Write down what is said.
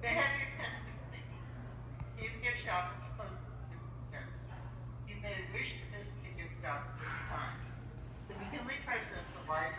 They have your testimony. If your shop is close to the you may wish to visit your shop at this time. The McKinley Presidential Life